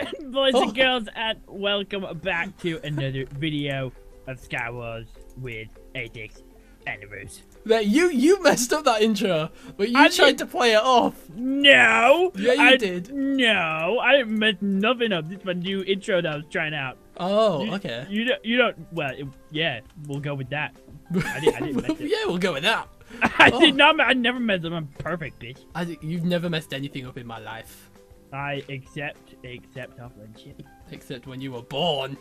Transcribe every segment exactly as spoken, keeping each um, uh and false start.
Boys Oh. and girls, and welcome back to another video of Sky Wars with Adex and the Roos. That you you messed up that intro, but you I tried did- to play it off. No! Yeah, you I, did. No, I didn't mess nothing up. This is my new intro that I was trying out. Oh, You, okay. You don't, you don't, well, it, yeah, we'll go with that. I, did, I didn't mess it. Yeah, we'll go with that. I Oh. did not, I never messed up. I'm perfect, bitch. I think you've never messed anything up in my life, I accept, accept our friendship. except when you were born.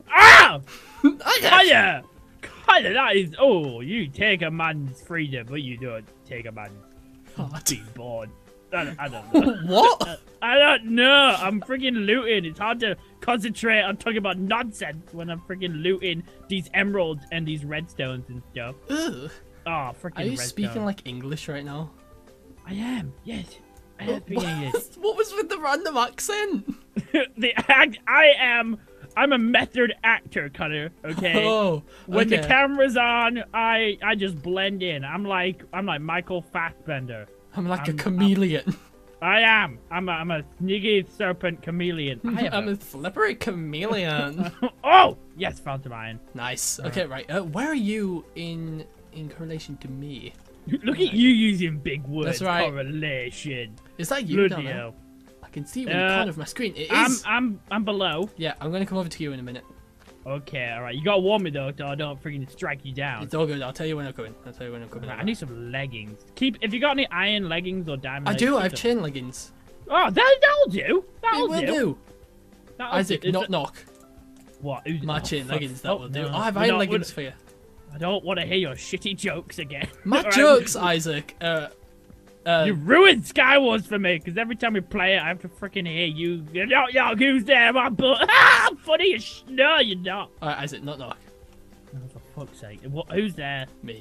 Ah! I Kaya! Kaya, that is, oh, you take a man's freedom, but you don't take a man's being born. I don't, I don't know. What? I don't know. I'm freaking looting. It's hard to concentrate on talking about nonsense when I'm freaking looting these emeralds and these redstones and stuff. Ugh. Oh, freaking Are you redstone. speaking like English right now? I am. Yes. I am speaking English. What, what was with the random accent? the act. I am. I'm a method actor, Connor. Okay. Oh, When okay. the camera's on, I I just blend in. I'm like I'm like Michael Fassbender. I'm like I'm- a chameleon. I am. I'm a, I'm a sniggy serpent chameleon. I am I'm a slippery chameleon. Oh yes, found some iron. Nice. Okay, right. Uh, where are you in in correlation to me? Look at you using big words. That's right. Correlation. Is that you down Bloody there? hell. I can see you in the Uh, corner of my screen. It I'm is. I'm I'm below. Yeah, I'm gonna come over to you in a minute. Okay, all right. You gotta warn me though, so I don't freaking strike you down. It's all good. I'll tell you when I'm coming. I'll tell you when I'm coming. Right, I need some leggings. Keep if you got any iron leggings or diamond. I leggings, do. I keep have them. chain leggings. Oh, that that'll do. It That'll will do. do. That'll Isaac, do. Is knock it- knock. What? Who's My oh, chain fuck. leggings. That Oh, will do. no. I have We're iron not- we're- leggings for you. I don't want to hear your shitty jokes again. My Alright? jokes, Isaac. Uh, uh, You ruined Skywars for me, because every time we play it, I have to freaking hear you. Yo, yo, who's there? My butt. Ah, I'm funny as sh- No, you're not. all right, Isaac, knock knock. Oh, for fuck's sake. What, who's there? Me.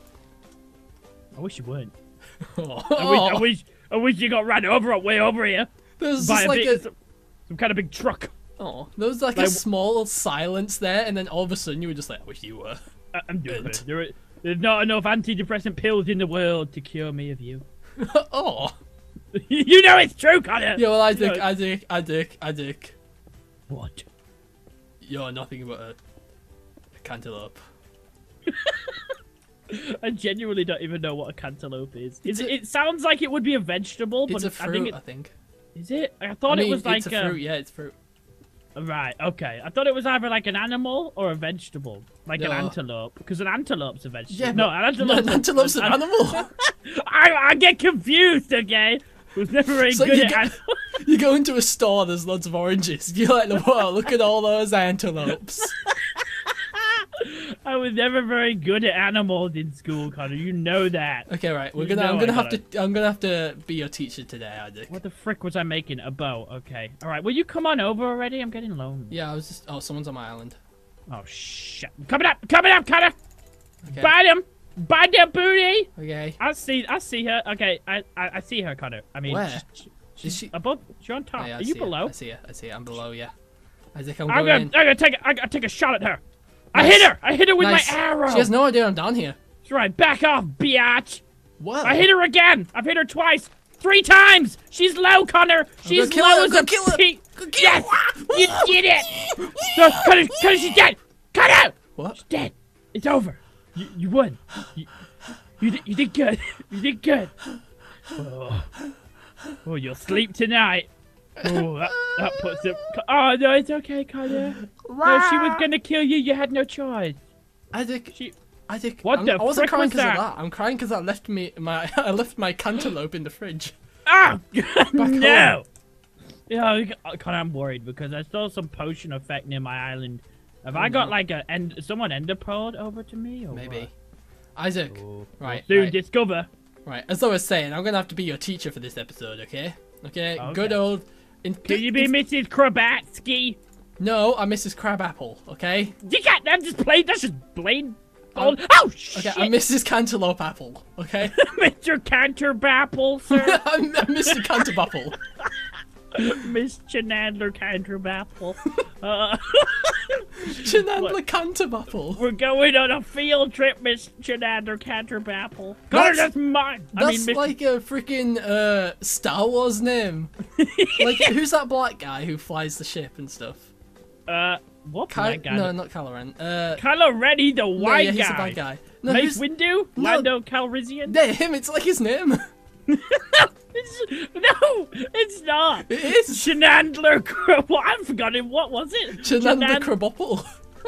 I wish you weren't. Oh. I, wish, I wish I wish you got ran over way over here There's by just a like big, a. some, some kind of big truck. Oh, there was like, Like- a small silence there, and then all of a sudden you were just like, "I wish you were." I, I'm doing Good. it. There, are- there's not enough antidepressant pills in the world to cure me of you. Oh. You know it's true, Connor. Yeah, well, Isaac, You know- Isaac, Isaac, Isaac. What? You're nothing but a, a cantaloupe. I genuinely don't even know what a cantaloupe is. Is It's it, a- it sounds like it would be a vegetable, but It's a I fruit, think it I think. is it. I thought I mean, it was like it's a uh, fruit. Yeah, it's fruit. right. Okay, I thought it was either like an animal or a vegetable, like an No. antelope, because an antelope's a vegetable. Yeah, no, but- an No, antelope. an antelope's an animal. I, I get confused. Okay, who's never very So good you at. get- animals. You go into a store, there's loads of oranges. You're like, whoa, look at all those antelopes. I was never very good at animals in school, Connor. You know that. Okay, right. We're You gonna. know I'm I gonna have gotta- to. I'm gonna have to be your teacher today, Isaac. What the frick was I making? A bow. Okay. All right. Will you come on over already? I'm getting lonely. Yeah, I was just. Oh, someone's on my island. Oh shit! Coming up! Coming up, Connor! Okay. Bite him! Bite their booty! Okay. I see. I see her. Okay. I. I, I see her, Connor. I mean, Where? she's, she's Is she? above. She's on top. Oh, yeah, I Are you see her. below? I see her. I see her. I'm below. Yeah. Isaac, I'm, I'm going. gonna. I'm gonna take. I gotta take a shot at her. I Nice. hit her. I hit her with Nice. my arrow. She has no idea I'm down here. That's right. Back off, biatch. What? I hit her again. I've hit her twice. Three times. She's low, Connor. She's kill low her, as go a kill her, pe- go kill Yes. her. You did it. No, Connor. Connor. She's dead. Connor. What? Dead. It's over. You, you won. You, you, did, you did good. You did good. Oh, oh you'll sleep tonight. Oh, that, that puts it. Oh, no, it's okay, Connor. No, she was gonna kill you. You had no choice. Isaac. She. Isaac. What I'm, the I wasn't frick crying was because of that? that. I'm crying because I left me my. I left my cantaloupe in the fridge. Ah! home. No! Yeah, Connor, I'm worried because I saw some potion effect near my island. Have Oh, I got no. like a end? Someone ender pearled over to me? Or Maybe. what? Isaac. Oh, Right. Soon Right. discover. Right. As I was saying, I'm gonna have to be your teacher for this episode. Okay. Okay. Okay. Good old. In, Can you be in- Missus Krabatsky? No, I'm Missus Crabapple. Okay. You can't. I'm just plain. That's just plain. Um, Old. Oh Okay. shit! I'm Missus Cantaloupe Apple. Okay. Mister Canterbapple, sir. I'm, I'm Mister Canterbapple. Miss Chenandler Canterbapple. Uh, Chenandler Canterapple. we're going on a field trip, Miss Chenander Canterapple. God, That's- that's mine. I That's mean, Miss like a freaking uh, Star Wars name. Like, who's that black guy who flies the ship and stuff? uh, what Ky- black guy? no, not Kylo Ren. Uh, Kylo Ren, the no, white yeah, he's guy. a bad guy. No, Mace who's... Windu? No. Lando Calrissian? Yeah, him. It's like his name. It's, no, it's not. It is. Shenandler. Cr- What? I've forgotten. What was it? Chenandler Shenan- Crabopple.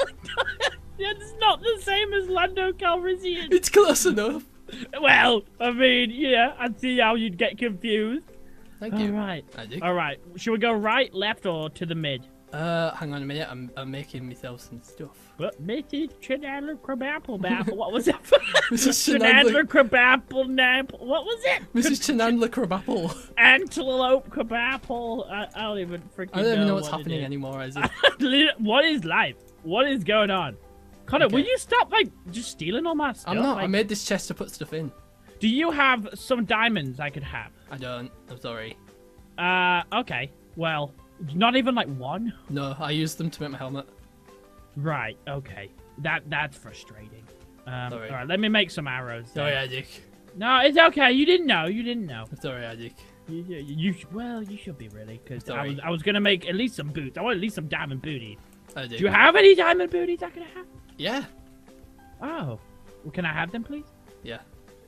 It's not the same as Lando Calrissian. It's close enough. Well, I mean, yeah, I see how you'd get confused. Thank All you. right. I do. All right. Should we go right, left, or to the mid? Uh, hang on a minute. I'm, I'm making myself some stuff. What? Missus Chenandler Crabapple Bapple. What was it? Missus Chenandler Chenandler, Crabapple Napple. What was it? Missus Chenandler Crabapple. Antelope Crabapple. I, I don't even freaking I don't even know know what's what it happening is. anymore, Isaac. What is life? What is going on? Connor, Okay. will you stop like just stealing all my stuff? I'm not. I Like, made this chest to put stuff in. do you have some diamonds I could have? I don't. I'm sorry. Uh, okay. Well, not even like one. No, I used them to make my helmet. Right. Okay. That that's frustrating. Um, Sorry. all right. Let me make some arrows. then. Sorry, Isaac. No, it's okay. You didn't know. You didn't know. I'm sorry, Isaac. You, you, you sh- well, you should be really, because I Sorry. was I was gonna make at least some boots. I want at least some diamond booties. Isaac. Do you have any diamond booties I could have? Yeah. Oh, well, can I have them, please? Yeah.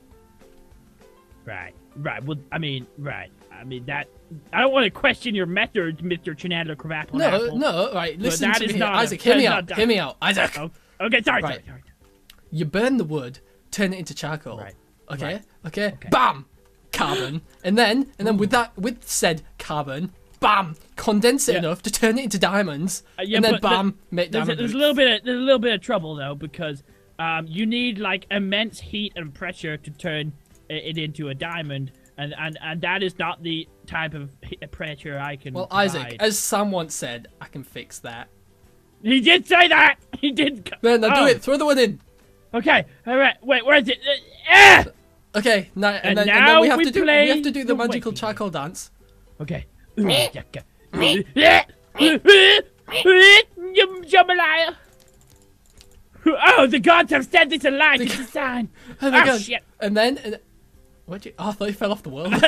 Right, right. Well, I mean, right. I mean that. I don't want to question your methods, Mister Chenandler Crabapple. No, Apple. no. Right. Listen that to is me, not a- Isaac. Hear me that's out. not Hear me out, Isaac. Oh, okay, sorry, Right. sorry, sorry. You burn the wood, turn it into charcoal. Right. Okay. Right. Okay. Okay. Bam. Carbon, and then and then with that with said carbon, bam, condense it Yeah. enough to turn it into diamonds, Uh, yeah, and then but the- bam, make There's a, diamond there's a boots. little bit. Of, there's a little bit of trouble though, because um, you need like immense heat and pressure to turn i- it into a diamond, and and and that is not the type of he- pressure I can. Well, provide. Isaac, as Sam once said, I can fix that. He did say that. He did. co- Then now oh, do it. Throw the wood in. Okay. All right. Wait. Where is it? Uh, ah! Okay. Now and, And then, and now then we have we to do play we have to do the the magical waiting game. charcoal dance. Okay. Jambalaya. Oh, the gods have said this a lie. The It's a sign. Oh my Ah, god. shit. And then and, what'd you? Oh, I thought you fell off the world.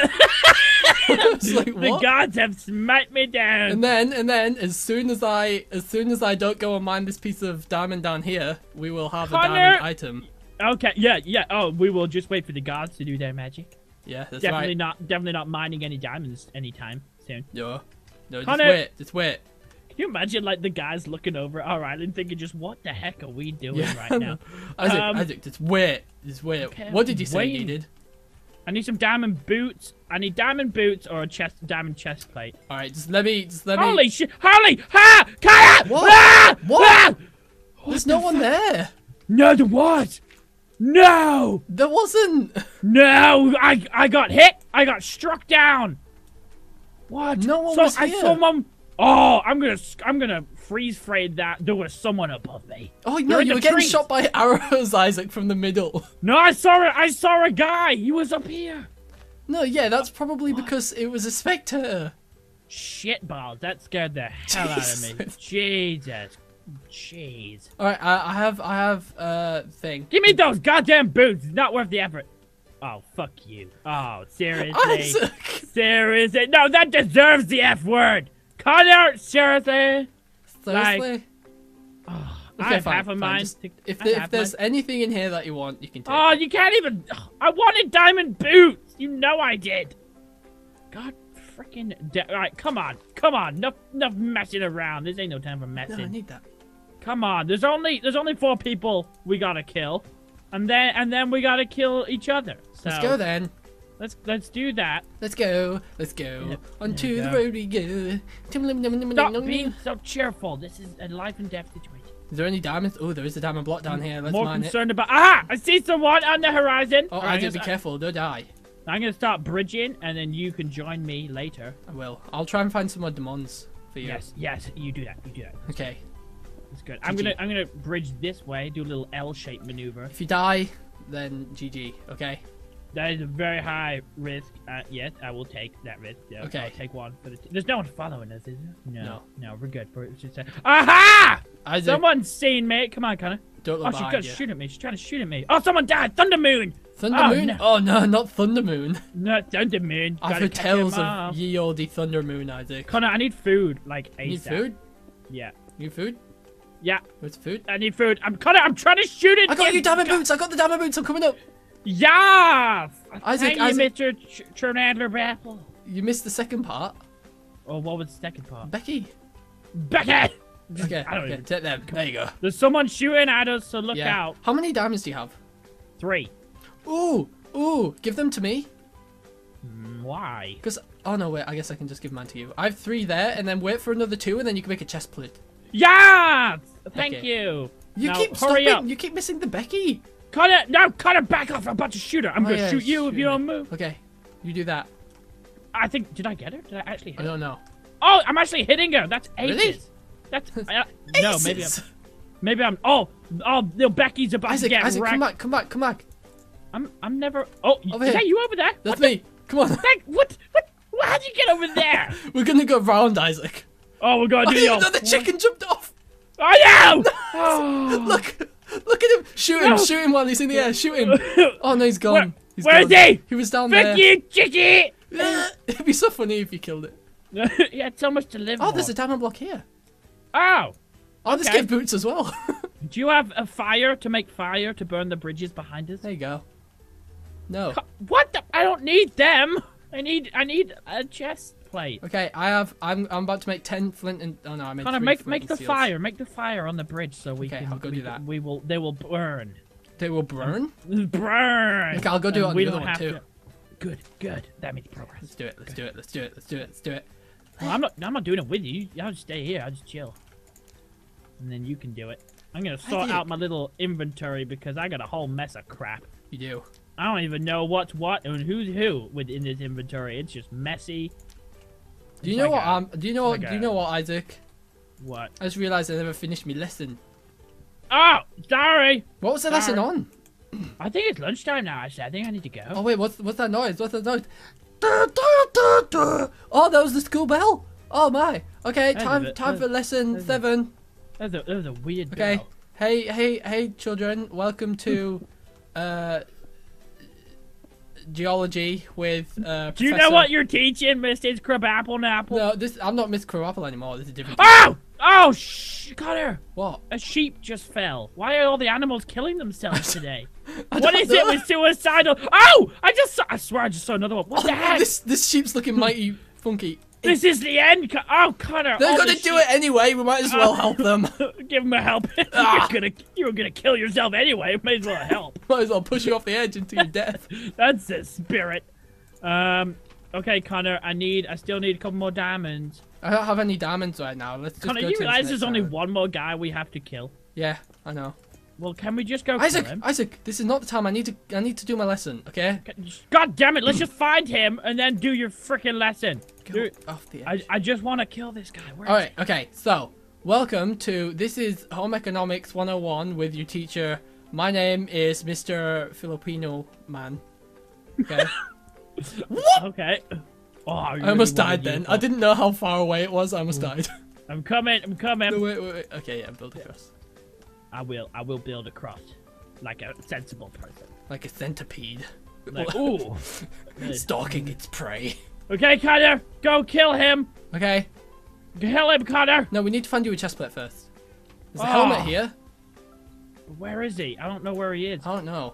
I was like, The what? gods have smite me down. And then, and then, as soon as I, as soon as I don't go and mine this piece of diamond down here, we will have a Connor! diamond item. Okay, yeah, yeah. Oh, we will just wait for the gods to do their magic. Yeah, that's Definitely right. not, definitely not mining any diamonds anytime soon. No, no, just Connor! wait, just wait. Can you imagine, like, the guys looking over our island thinking, just what the heck are we doing Yeah, right now? Isaac, Um, Isaac, just wait, just wait. okay, What did you say wait. you needed? I need some diamond boots. I need diamond boots or a chest, diamond chest plate. All right, just let me, just let me. Holy shit! Holy! Ha! Kaya! What? Ah! What? Ah! There's the no one fuck? there. No, there was. No! There wasn't. No! I I got hit. I got struck down. What? No one so was I here. saw one. Oh, I'm gonna I'm gonna freeze frame that. There was someone above me. Oh They're no, in you the were getting trees. shot by arrows, Isaac, from the middle. No, I saw it. I saw a guy. He was up here. No, yeah, that's probably because it was a spectre. Shit balls. That scared the hell out of me. Jesus. Jesus. Jeez. All right, I, I have, I have, uh, thing. Give me those goddamn boots. It's not worth the effort. Oh, fuck you. Oh, seriously? Isaac. Seriously? No, that deserves the F word. Connor, seriously? Seriously. I Okay, have fine, half of fine, mine. just- If, I there, have if there's mine. anything in here that you want, you can take. Oh, it. you can't even. I wanted diamond boots. You know I did. God freaking. Da- All right, come on, come on. Enough, enough messing around. This ain't no time for No, I messing. need that. Come on. There's only there's only four people we gotta kill, and then and then we gotta kill each other. So Let's go then. Let's let's do that. Let's go. Let's go. Yep, Onto there you the go. road we go. Stop being so cheerful. This is a life and death situation. Is there any diamonds? Oh, there is a diamond block down here. Let's More mine it. concerned about. Ah! I see someone on the horizon. Oh, All right, Isaac, I'm be gonna- careful. Don't die. I'm gonna start bridging, and then you can join me later. I will. I'll try and find some more demons for you. Yes, yes, you do that. You do that. Okay. It's good. I'm G G. gonna I'm gonna bridge this way, do a little L-shaped maneuver. If you die, then G G. Okay. That is a very high risk. Uh, yes, I will take that risk. Yeah, Okay. I'll take one for the. T There's no one following us, is there? No. No. No, we're good. We're just. Uh, Aha! Isaac, Someone's seen me. Come on, Connor. don't Oh, look she's behind gonna you. shoot at me. She's trying to shoot at me. Oh, someone died. Thunder Moon. Thunder Oh, Moon? no. Oh no, not Thunder Moon. No, Thunder Moon. I've Gotta heard catch tales him of off. ye olde Thunder Moon, Isaac. Connor, I need food. Like ASAP. You need food? Yeah. You need food? Yeah. Where's food? I need food. I'm Connor. I'm trying to shoot it. I got you diamond boots! I got the diamond boots! I'm coming up! Yes! Isaac, Thank you, Isaac. Mister Ch Chernadler Battle. You missed the second part. Oh, what was the second part? Becky. Becky! Okay, I don't okay, even. take them. There you go. There's someone shooting at us, so look Yeah. out. How many diamonds do you have? Three. Ooh, ooh, give them to me. Mm, Why? Because, oh no, wait, I guess I can just give mine to you. I have three there, and then wait for another two, and then you can make a chest plate. Yes! Thank Okay. you. You Now, keep hurry stopping. up. You keep missing the Becky. Connor, no, Connor, back off. I'm about to shoot her. I'm Oh, gonna yeah, shoot you if shoot you me. don't move. Okay, you do that. I think, did I get her? Did I actually I hit her? don't know. Oh, I'm actually hitting her. That's aces. Really? That's, uh, no, maybe I'm, Aces. maybe I'm, oh, oh, little Becky's about Isaac, to get Isaac, wrecked. come back, come back, come back. I'm, I'm never, oh, Over is here. that you over there? That's what me. Come on. The, heck? what, what, what, how'd you get over there? We're gonna go round, Isaac. Oh, we're gonna Oh, do the no, old- the chicken jumped off. Oh, no! Oh. Look, look at him. Shoot him, No. shoot him while he's in the air. Shoot him. Oh no, he's gone. Where- He's where is gone. he? He was down Fuck there. you, chickie! It'd be so funny if you killed it. He had so much to live Oh, for. there's a diamond block here. Oh! Oh, this Okay. gave boots as well. Do you have a fire to make fire to burn the bridges behind us? There you go. No. Co- What the? I don't need them. I need I need a chest plate. Okay, I have. I'm. I'm about to make ten flint and. Oh no, I made. Connor, three make flint make and the steels. fire. Make the fire on the bridge so we Okay, can. I'll go we, do that. We will. They will burn. They will burn. Burn. Okay, I'll go do it And on we the don't other one have too. to- Good. Good. That means progress. Let's do it. Let's do it. Let's do it. Let's do it. Let's do it. Well, I'm not. I'm not doing it with you. I'll just stay here. I'll just chill. And then you can do it. I'm gonna sort think- out my little inventory because I got a whole mess of crap. You do. I don't even know what's what and who's who within this inventory. It's just messy. Do you It's know like what? a- Um. Do you know what? like Do you a- know what, Isaac? What? I just realised I never finished my lesson. Oh, sorry. What was the lesson Sorry. on? I think it's lunchtime now. Actually, I think I need to go. Oh wait, what's what's that noise? What's that noise? Da, da, da, da. Oh, that was the school bell. Oh my. Okay, That's a time bit- time for lesson that's a- seven. That was a, that was a weird. Okay. bell. Hey hey hey children, welcome to uh geology with uh. Do you know Professor- what you're teaching, Missus Crabapple Napple? No, this I'm not Miss Crowapple anymore. This is a different. Oh! Oh, shh! Connor! What? A sheep just fell. Why are all the animals killing themselves today? I What don't is it know. with suicidal? Oh! I just saw, I swear I just saw another one. What the Oh, heck? this this sheep's looking mighty funky. This is the end. Co- Oh, Connor! They're all gonna the do it anyway. We might as well help them. sheep- Give them a help. Ah. you're gonna, you're gonna kill yourself anyway. May as well help. Might as well push you off the edge into your death. That's the spirit. Um. Okay, Connor. I need. I still need a couple more diamonds. I don't have any diamonds right now. Let's just Connor, go you to this realize next there's only island. one more guy we have to kill. Yeah, I know. Well, can we just go Isaac, kill him? Isaac, this is not the time. I need to. I need to do my lesson. Okay. God damn it! Let's just find him and then do your freaking lesson. Go Dude, off the I edge. I just want to kill this guy. Where All is right. Okay. So, welcome to this is Home Economics one oh one with your teacher. My name is Mister Filipino Man. Okay. he? Okay. Oh, I, I really almost wanted died you then. to I fall. didn't know how far away it was. I almost died. I'm coming. I'm coming. No, wait, wait, wait. Okay, yeah, build across. I will. I will build a cross, like a sensible person. Like a centipede. Like, ooh. Stalking its prey. Okay, Connor, go kill him. Okay. Kill him, Connor. No, we need to find you a chestplate first. There's a Oh. helmet here. Where is he? I don't know where he is. I don't know.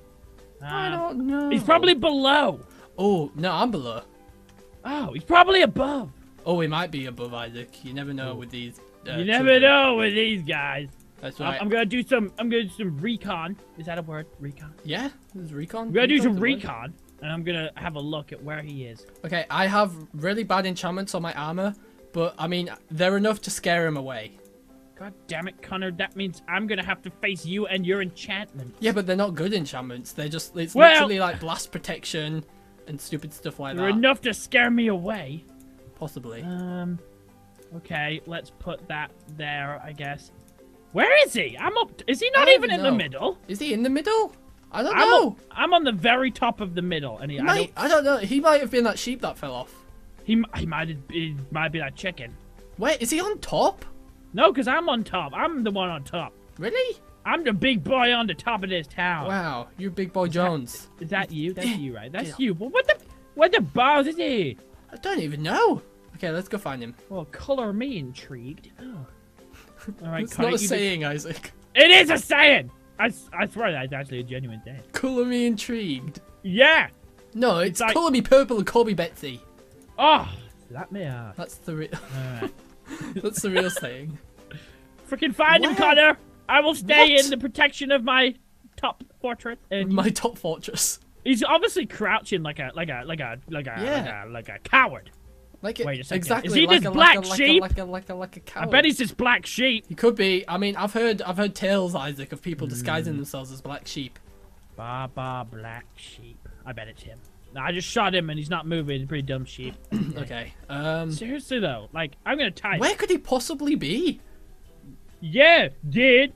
I Um, don't know. He's probably below. Oh, no, I'm below. Oh, he's probably above. Oh, he might be above Isaac. You never know with these. Uh, you never children. know with these guys. That's I'm- right. I'm gonna do some. I'm gonna do some recon. Is that a word? Recon. Yeah, there's recon. I'm gonna do Recon's some a word. recon, and I'm gonna have a look at where he is. Okay, I have really bad enchantments on my armor, but I mean, they're enough to scare him away. God damn it, Connor! That means I'm gonna have to face you and your enchantment. Yeah, but they're not good enchantments. They're just, it's Well- literally like blast protection and stupid stuff like They're that. enough to scare me away. Possibly. Um. Okay, let's put that there. I guess. Where is he? I'm up. Is he not I don't even in know. the middle? Is he in the middle? I don't I'm know. On, I'm on the very top of the middle, and he, He I might, don't, I don't know. He might have been that sheep that fell off. he, m- he might have, he might be that chicken. Wait, is he on top? No, because I'm on top. I'm the one on top. Really? I'm the big boy on the top of this tower. Wow, you're Big Boy Jones. Is that you? That's you, right? That's Yeah. you. Well, what the, what the balls is he? I don't even know. Okay, let's go find him. Well, color me intrigued. Oh. All right, It's Connor, not a you saying, Isaac. It is a saying. I, s- I swear that's actually a genuine thing. Colour me intrigued. Yeah. No, it's like- colour me purple and call me Betsy. Oh, slap me out. That's the re- All right. that's the real saying. Freaking find him, Where? Connor. I will stay What? in the protection of my top fortress. And My top fortress. he's obviously crouching like a like a like a like a Yeah. like a like a coward. Like it, Wait a second. exactly. Is he like this a, black like a, sheep? Like a, like a, like a, like a I coward. bet he's this black sheep. He could be. I mean, I've heard, I've heard tales, Isaac, of people Hmm. disguising themselves as black sheep. Baba black sheep. I bet it's him. No, I just shot him and he's not moving. He's a pretty dumb sheep. Okay. Um, Seriously though, like I'm gonna type. where could he possibly be? Yeah, dude.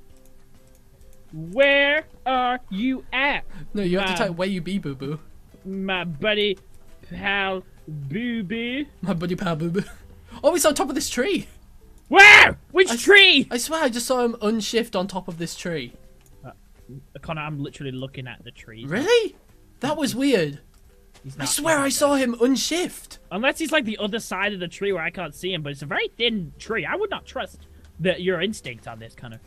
Where are you at, No, you have to Wow. type where you be, boo boo. my buddy, pal, boo boo? My buddy pal boo boo. Oh, he's on top of this tree. Where? Which I- tree? I swear, I just saw him unshift on top of this tree. Connor, I'm literally looking at the tree. Really? That was weird. He's I not- swear he's I not saw there. him unshift. Unless he's like the other side of the tree where I can't see him, but it's a very thin tree. I would not trust the, your instincts on this, Connor.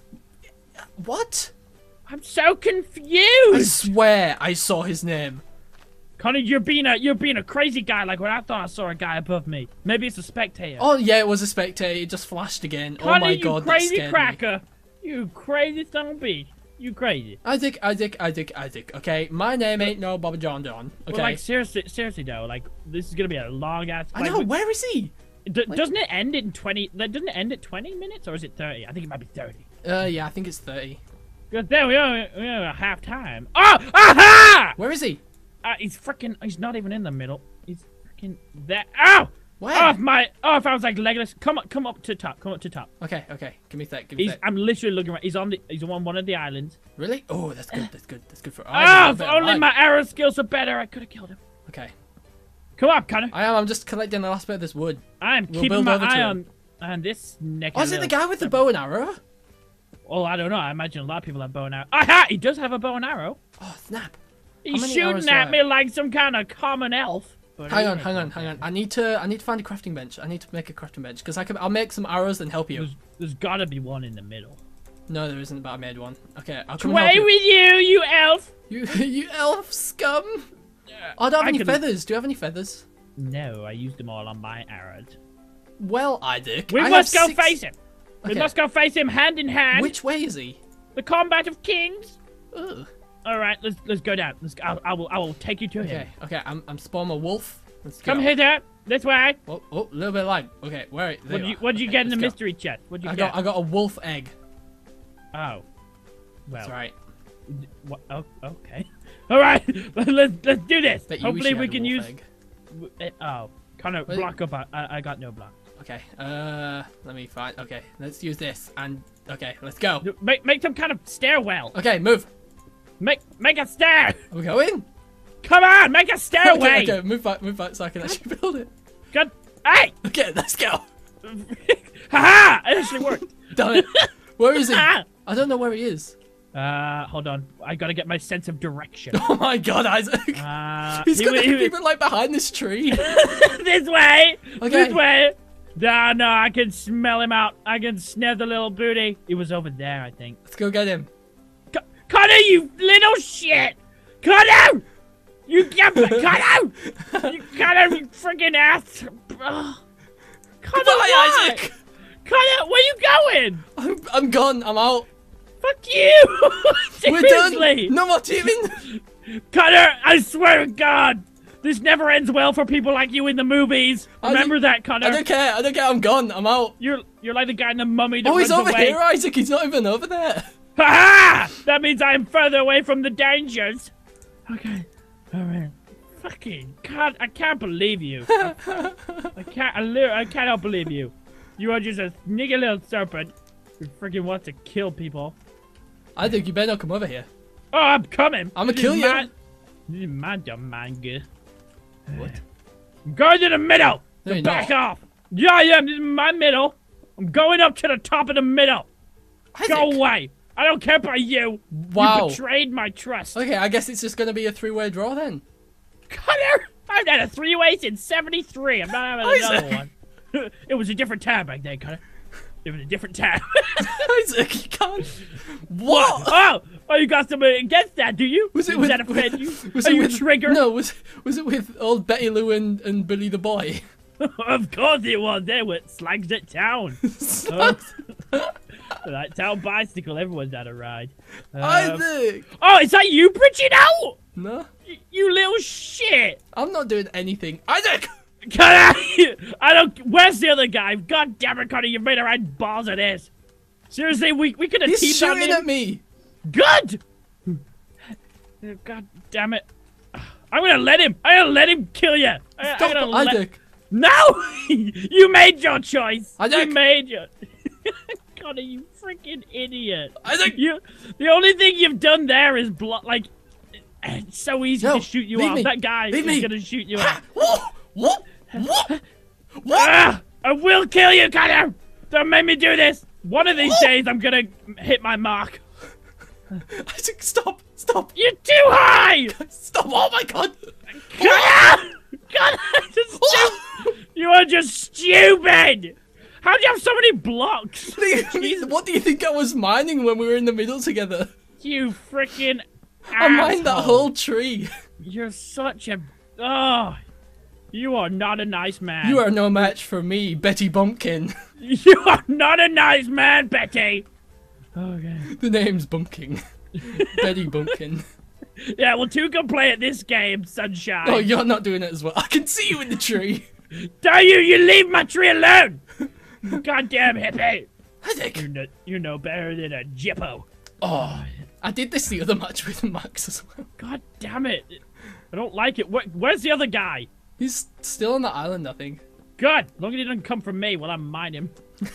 What? I'm so I confused. swear I saw his name. Connor, you're being a you're being a crazy guy. Like when I thought I saw a guy above me. Maybe it's a spectator. Oh yeah, it was a spectator. It just flashed again. Connor, oh my you god, that crazy scared me. cracker. You crazy son of a bitch. You crazy. Isaac, Isaac, Isaac, Isaac. Okay, my name ain't no Bobby John Don. Okay. Well, like seriously, seriously though, like this is gonna be a long ass. I like, know. we- Where is he? D- doesn't it end in twenty? Like, doesn't it end at twenty minutes or is it thirty? I think it might be thirty. Uh, yeah, I think it's thirty. Because then we are we are half time. Oh, aha! Where is he? Uh, he's freaking. He's not even in the middle. He's freaking there. Ow! Where? Oh, if my. Oh, if I was like Legolas, come up, come up to top, come up to top. Okay, okay. Give me that. Give me He's. that. I'm literally looking right. He's on the. He's on one of the islands. Really? Oh, that's good. That's good. That's good for. Oh, Isaac, if better only line. my arrow skills are better, I could have killed him. Okay. Come on, Connor. I am. I'm just collecting the last bit of this wood. I'm We'll keeping build my over to eye him. on on this neck. Oh, is it the guy with the bow and arrow? Well, I don't know. I imagine a lot of people have bow and arrow. Aha! He does have a bow and arrow. Oh, snap. He's many arrows shooting do I at have? me like some kind of common elf. But Hang he on, ain't hang on, something. hang on. I need to. I need to find a crafting bench. I need to make a crafting bench because I can. I'll make some arrows and help you. There's, there's gotta be one in the middle. No, there isn't. But I made one. Okay, I'll come and help Away you. with you, you elf! You, you elf scum! Oh, I don't have I any can- feathers. Do you have any feathers? No, I used them all on my arrows. Well, Isaac, We I must have go six- face him. We Okay. must go face him hand in hand. Which way is he? The combat of kings. Ugh. All right, let's let's go down. Let's. I'll, I will. I will take you to Okay, him. okay. I'm I'm spawn a wolf. Let's Come go. hither. This way. Oh, oh, a little bit of lime. Okay, where? There What did you you are. What did you Okay, get in the let's go. mystery chest? What did you I get? got I got a wolf egg. Oh. Well. That's right. d- What? Oh, okay. All right. let's let's do this. Bet you Hopefully wish you we had a can wolf use. egg. w- eh, Oh, kind of Wait. block up. I, I I got no block. Okay. Uh, let me find. Okay, let's use this and okay, let's go. Make make some kind of stairwell. Okay, move. Make make a stair. Are we going? Come on, make a stairway. Okay, okay, move back, move back, so I can actually build it. Good. Hey. Okay, let's go. Haha! It actually worked. Damn it. Where is he? Ah! I don't know where he is. Uh, hold on. I gotta get my sense of direction. Oh my god, Isaac. Uh, He's he gonna wa- he keep wa- it like behind this tree. this way. Okay. This way. No, no, I can smell him out. I can sniff the little booty. He was over there, I think. Let's go get him. C- Connor, you little shit! Connor! You get Connor! You Connor, you freaking ass! Ugh. Connor, Bye, why? Isaac. Connor, where you going? I'm, I'm gone. I'm out. Fuck you! We're Seriously! done. No more teaming. Connor, I swear to God, this never ends well for people like you in the movies. I Remember don't- that, Connor. I don't care. I don't care. I'm gone. I'm out. You're you're like the guy in the Mummy that Oh, he's runs over away. here, Isaac. He's not even over there. Ha ha! That means I'm further away from the dangers. Okay, all right. Fucking God, I can't believe you. I, I can't. I, li- I cannot believe you. You are just a sneaky little serpent who freaking wants to kill people. I think you better not come over here. Oh, I'm coming. I'ma This kill is you. My, this is my dumb manga. What? I'm going to the middle. No, So you're back not. off. Yeah, I am. This is my middle. I'm going up to the top of the middle. Go Isaac. away. I don't care about you. Wow. You betrayed my trust. Okay, I guess it's just gonna be a three-way draw then. Connor, I've had a three-way since seventy-three. I'm not having Isaac. another one. It was a different time back then, Connor. It was a different time. Isaac, you can't. What? Oh, oh, you got something against that, do you? Was it Does with? that offend you? Was Are it you with a trigger? No, was was it with old Betty Lou and, and Billy the Boy? Of course it was. They were slags at town. Oh. That town bicycle, everyone's had a ride. Um, Isaac. oh, is that you bridging out? No, Y- you little shit. I'm not doing anything. Isaac. Connor, I don't. Where's the other guy? God damn it, Connor, you made a right balls of this. Seriously, we we could have He's teamed on shooting him. at me. Good. God damn it. I'm gonna let him. I'm gonna let him kill you. I, Stop, I'm gonna let- Isaac. No! You made your choice. Isaac. You made your. Connor, you freaking idiot. Isaac. You. The only thing you've done there is block. Like, it's so easy No, to shoot you leave off. me. That guy Leave is me. gonna shoot you off. What? What? What? What? Ah, I will kill you, Connor. Don't make me do this. One of these days, I'm gonna hit my mark. Isaac, stop! Stop! You're too high. Stop! Oh my God! Connor! Connor, just stu- you are just stupid. How do you have so many blocks? What do you think I was mining when we were in the middle together? You freaking I mined that asshole. whole tree. You're such a. Oh, you are not a nice man. You are no match for me, Betty Bumpkin. You are not a nice man, Betty. Okay. The name's Bumpkin. Betty Bumpkin. Yeah, well, two can play at this game, sunshine. Oh, you're not doing it as well. I can see you in the tree. Don't you? You leave my tree alone. Goddamn hippie. Isaac. You're no, you're no better than a jippo. Oh, I did this the other match with Max as well. God damn it. I don't like it. Where, where's the other guy? He's still on the island, I think. Good. As long as he doesn't come from me while I mine him.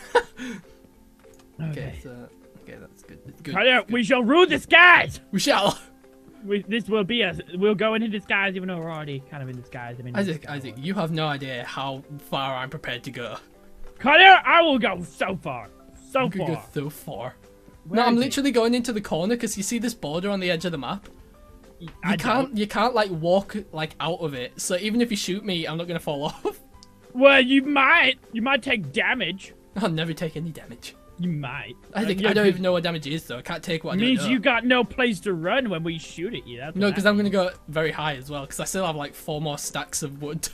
Okay, so, okay, that's good. That's good. Connor, That's good. we shall rule the skies. We shall. We, this will be us. We'll go into disguise, even though we're already kind of in disguise. I mean, Isaac, Isaac, you have no idea how far I'm prepared to go. Connor, I will go so far. So I'm gonna far. go so far. Where no, I'm is he? literally going into the corner because you see this border on the edge of the map. You I can't, don't. you can't like walk like out of it. So even if you shoot me, I'm not gonna fall off. Well, you might. You might take damage. I'll never take any damage. You might. I think Uh, yeah, I don't 'cause even know what damage is, so I can't take what I don't means know. you got no place to run when we shoot at you. That's No, what because that I'm gonna means. go very high as well, because I still have like four more stacks of wood.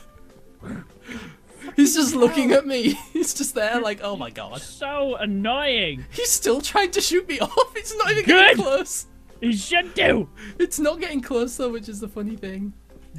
He's just looking at me. He's just there, like, oh my god. So annoying. He's still trying to shoot me off. It's not even Good. getting close. He should do. It's not getting close though, which is the funny thing.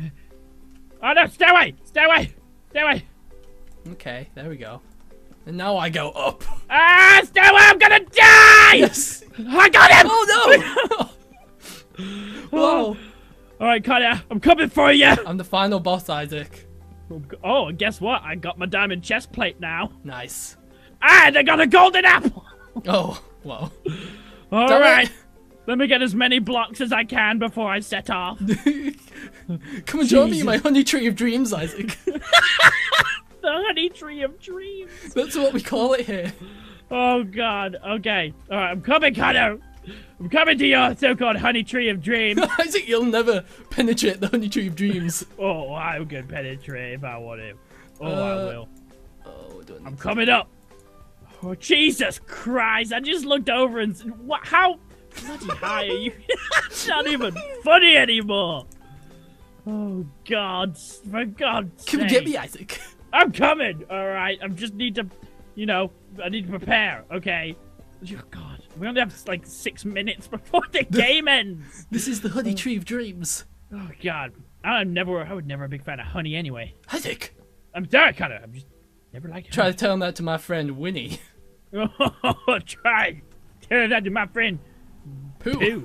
Oh no! Stay away! Stay away! Stay away! Okay, there we go. And now I go up. Ah! Stay away! I'm gonna die! Yes. I got him! Oh no! Whoa. All right, Connor, I'm coming for you. I'm the final boss, Isaac. Oh, and guess what? I got my diamond chest plate now. Nice. And I got a golden apple. Oh, whoa. All Damn it. right. Let me get as many blocks as I can before I set off. Come and join me in Jesus. my honey tree of dreams, Isaac. The honey tree of dreams. That's what we call it here. Oh God. Okay. All right. I'm coming, Connor. I'm coming to your so-called honey tree of dreams. Isaac, you'll never penetrate the honey tree of dreams. Oh, I could penetrate if I want to. Oh, I Uh, will. Oh, we don't I'm need to- coming up. Oh, Jesus Christ. I just looked over and... s- What? How bloody high are you? It's not even funny anymore. Oh, God. For God's Come sake. get me, Isaac. I'm coming. All right. I just need to, you know, I need to prepare. Okay. Oh, God. We only have like six minutes before the game ends. This is the honey tree of dreams. Oh, God. I'm never, I was never a big fan of honey anyway. Isaac, I'm sorry, Connor. I'm just never liked try honey. to tell that to my friend Winnie. Oh, try. Tell that to my friend. Pooh. Pooh.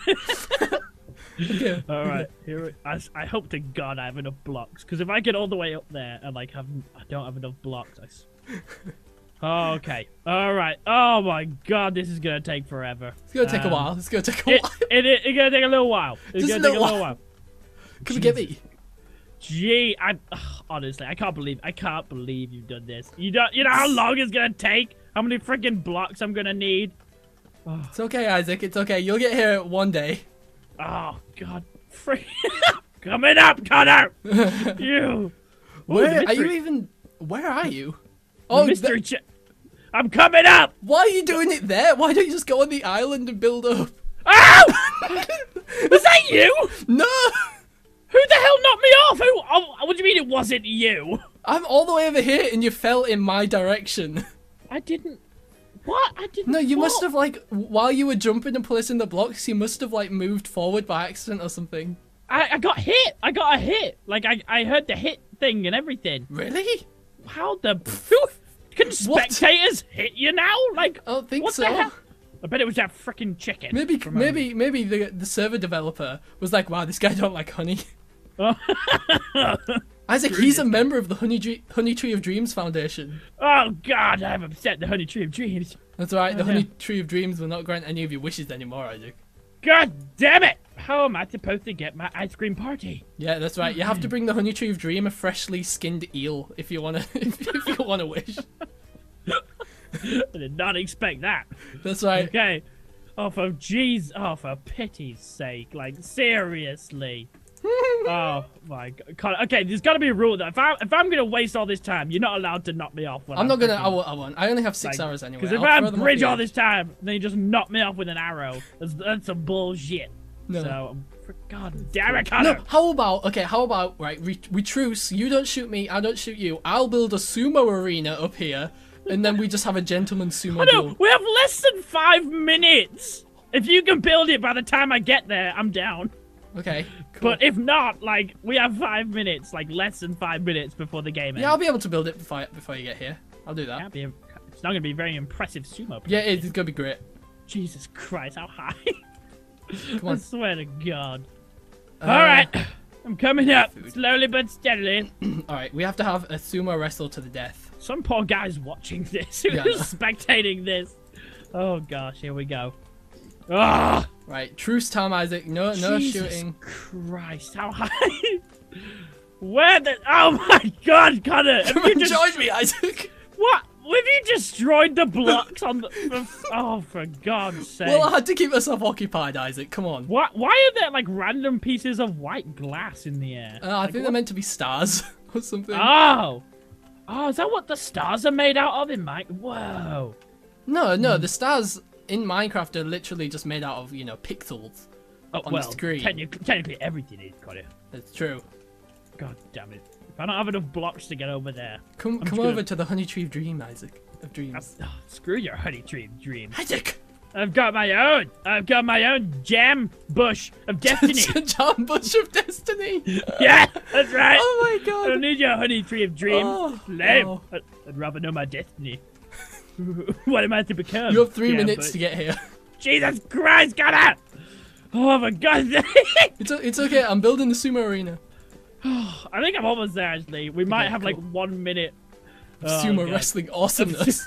Okay. All right. Here. we- I, I hope to God I have enough blocks. Because if I get all the way up there and like have I don't have enough blocks, I. s- Oh, okay. All right. Oh my God, this is gonna take forever. It's gonna take Um, a while. It's gonna take a It, while. it, it, it's gonna take a little while. It's Just a gonna take a little little while. Can we get me? Gee, I ugh, honestly, I can't believe, I can't believe you've done this. You don't, you know how long it's gonna take? How many freaking blocks I'm gonna need? It's okay, Isaac. It's okay. You'll get here one day. Oh God, freaking coming up, Connor. You. Ooh, Where the are you mystery- even? Where are you? the Oh, mystery th- che- I'm coming up. why are you doing it there? Why don't you just go on the island and build up? Ow! Was that you? No, Who the hell knocked me off? Who? Oh, what do you mean it wasn't you? I'm all the way over here and you fell in my direction. I didn't. What? I didn't. No, you what? must have like while you were jumping and placing the blocks, you must have like moved forward by accident or something. I, I got hit. I got a hit. Like I, I heard the hit thing and everything. Really? How the? Who, can What? spectators hit you now? Like I don't think what so. the hell? I bet it was that freaking chicken. Maybe, from, um, maybe, maybe the the server developer was like, "Wow, this guy don't like honey." Isaac, he's a member of the Honey, Dre- Honey Tree of Dreams Foundation. Oh God, I've upset the honey tree of dreams. That's right, the Oh, Honey yeah. Tree of Dreams will not grant any of your wishes anymore, Isaac. God damn it! How am I supposed to get my ice cream party? Yeah, that's right. You have to bring the Honey Tree of Dream a freshly skinned eel if you wanna if, if you wanna wish. I did not expect that. That's right. Okay. Oh, for jeez. Oh, for pity's sake. Like, seriously. Oh, my God. Okay, there's got to be a rule that if, I, if I'm going to waste all this time, you're not allowed to knock me off. When I'm not gonna. I freaking- won't. I won't. I only have six like, hours anyway. Because if I'll I throw them off bridge the all edge. this time, then you just knock me off with an arrow. That's, that's some bullshit. No. So, um, for God damn it, Connor. No, how about, okay, how about, right, we, we truce, you don't shoot me, I don't shoot you, I'll build a sumo arena up here, and then we just have a gentleman's sumo I know, duel. we have less than five minutes. If you can build it by the time I get there, I'm down. Okay, cool. But if not, like, we have five minutes, like, less than five minutes before the game ends. Yeah, I'll be able to build it before, before you get here. I'll do that. Can't be a- it's not going to be a very impressive sumo. Yeah, it is, it's gonna be great. Jesus Christ, how high? Come I on. swear to God. Uh, Alright, I'm coming up, food. slowly but steadily. Alright, we have to have a sumo wrestle to the death. Some poor guy's watching this, who's Yeah, I know. spectating this. Oh gosh, here we go. Ah! Right, truce time, Isaac. No, no Jesus shooting. Christ, how high? Where the? Oh my God, Connor! Have Come you and just join me, Isaac! what? Have you destroyed the blocks on the? the oh, for God's sake! Well, I had to keep myself occupied, Isaac. Come on. Why? Why are there like random pieces of white glass in the air? Uh, I Like, think they're meant to be stars or something. Oh, oh, is that what the stars are made out of in Mike? Whoa! No, no, the stars in Minecraft are literally just made out of, you know, pixels. Oh, On the well, screen. technically, technically everything is, Connor. That's true. God damn it! If I don't have enough blocks to get over there, Come, I'm come just over gonna- to the Honey Tree of Dream, Isaac. Of I'm- dreams. oh, screw your honey tree of dreams. Isaac! I've got my own. I've got my own jam bush of destiny. John Bush of Destiny! Yeah, that's right. Oh my I don't god! need your honey tree of dreams. Oh, Lame. oh. I'd, I'd rather know my destiny. What am I to become? You have three Jam minutes bush? to get here. Jesus Christ, Connor! Oh my God! It's, o- it's okay, I'm building the sumo arena. I think I'm almost there. Actually, we might Okay, have like cool. one minute. Oh, sumo God. wrestling awesomeness.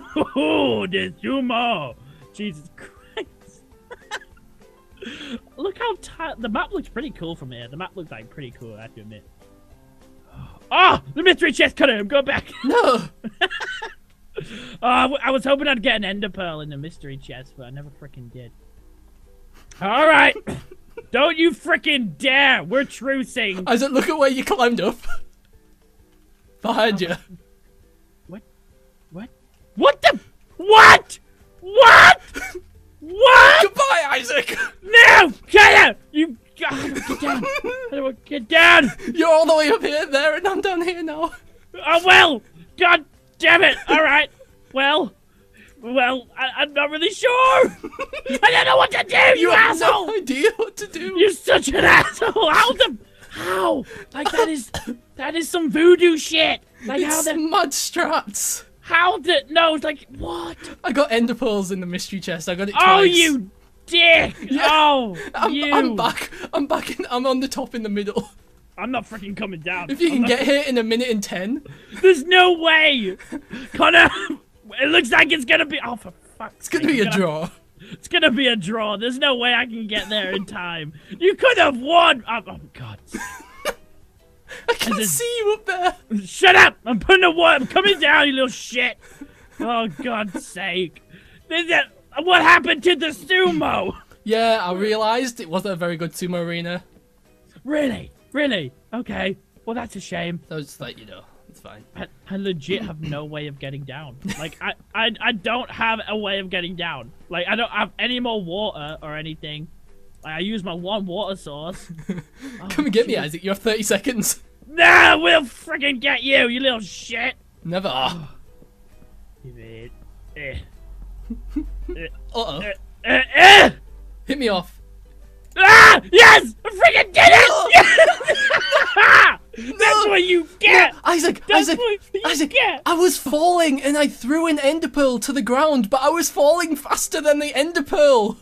Oh, the sumo! Jesus Christ! Look how tight the map looks. Pretty cool from here. The map looks like pretty cool. I have to admit. Oh, the mystery chest cutter. I'm going back. No! Oh, I w- I was hoping I'd get an ender pearl in the mystery chest, but I never freaking did. All right, don't you freaking dare! We're trucing. Isaac, look at where you climbed up. Behind you. What? What? What the? What? What? What? Goodbye, Isaac! No! Get out! You God, get down! I don't want- Get down! You're all the way up here, there, and I'm down here now. Oh well! God damn it! All right. Well, well, I, I'm not really sure. I don't know what to do. You, You have asshole! no idea what to do. You're such an asshole. How the? How? Like that is that is some voodoo shit. Like how It's the? mud strats. How the? No, it's like what? I got ender pearls in the mystery chest. I got it Oh, twice. you dick! Yeah. Oh, I'm, you! I'm back. I'm back. In, I'm on the top in the middle. I'm not freaking coming down. If you I'm can not- get here in a minute and ten. There's no way! Connor! It looks like it's gonna be. Oh, for fuck's It's gonna be a draw. It's gonna be a draw. There's no way I can get there in time. You could have won. Oh, oh God. I can This- see you up there. Shut up! I'm putting a what? I'm coming down, you little shit. Oh God's sake! This is, what happened to the sumo? Yeah, I realised it wasn't a very good sumo arena. Really? Really? Okay. Well, that's a shame. So just let you know. It's fine. I, I legit have no way of getting down. Like, I, I, I don't have a way of getting down. Like, I don't have any more water or anything. Like, I use my one water source. Oh, Come and get me, jeez. Isaac. You have thirty seconds. Nah, we'll friggin' get you, you little shit. Never. Oh. Eh. Eh. Uh-oh. Eh. Eh. Eh. Hit me off. Ah! Yes! I freaking did it! Yes! That's what you get! Isaac, That's Isaac, what you Isaac, get! I was falling and I threw an ender pearl to the ground, but I was falling faster than the ender pearl.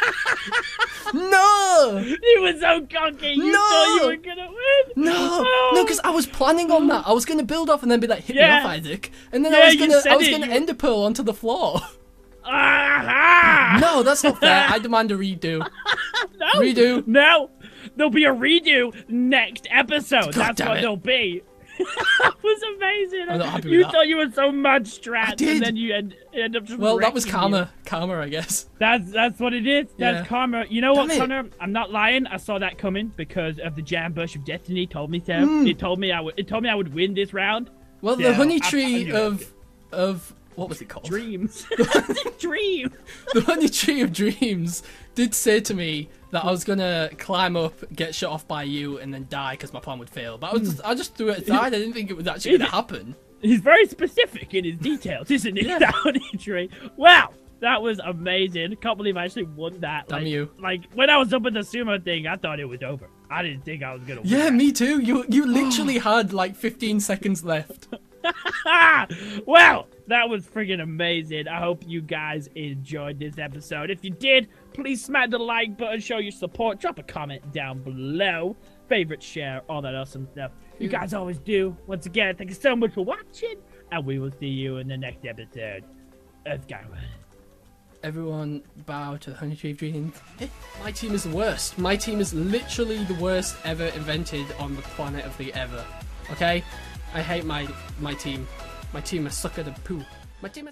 No! You were so cocky, you No! thought you were gonna win! No, Oh. no, because I was planning on that. I was gonna build off and then be like, hit Yeah. me off, Isaac, and then Yeah, I was you gonna, said I was it, gonna you- ender pearl onto the floor. Aha! No, that's not fair. I demand a redo. No! Redo. No! There'll be a redo next episode. God That's damn what it. there'll be. That was amazing. I'm not happy with you that. thought you were so mad strat, I did. and then you end, end up just Well, that was wrecking you. karma. Karma, I guess. That's that's what it is. That's Yeah. karma. You know what, Damn it. Connor? I'm not lying. I saw that coming because of the jam bush of destiny told me so. Mm. It told me I would. It told me I would win this round. Well, Yeah, the honey I- I tree knew it. of of what was it called? Dreams. Dream. The honey tree of dreams did say to me that I was gonna climb up, get shot off by you, and then die because my plan would fail. But I was just, I just threw it aside. I didn't think it was actually gonna happen. He's very specific in his details, isn't he? Yeah. That honey tree. Wow. That was amazing. Can't believe I actually won that. Damn like, you. Like when I was up with the sumo thing, I thought it was over. I didn't think I was gonna win. Yeah, me too. You you literally had like fifteen seconds left. Well, that was friggin' amazing. I hope you guys enjoyed this episode. If you did, please smack the like button, show your support, drop a comment down below, favorite, share, all that awesome stuff. You guys always do. Once again, thank you so much for watching, and we will see you in the next episode of Skyward. Everyone bow to the honey tree of dreams. Eh, My team is the worst. My team is literally the worst ever invented on the planet of the ever. Okay? I hate my my team. My team is sucker to poo. My team is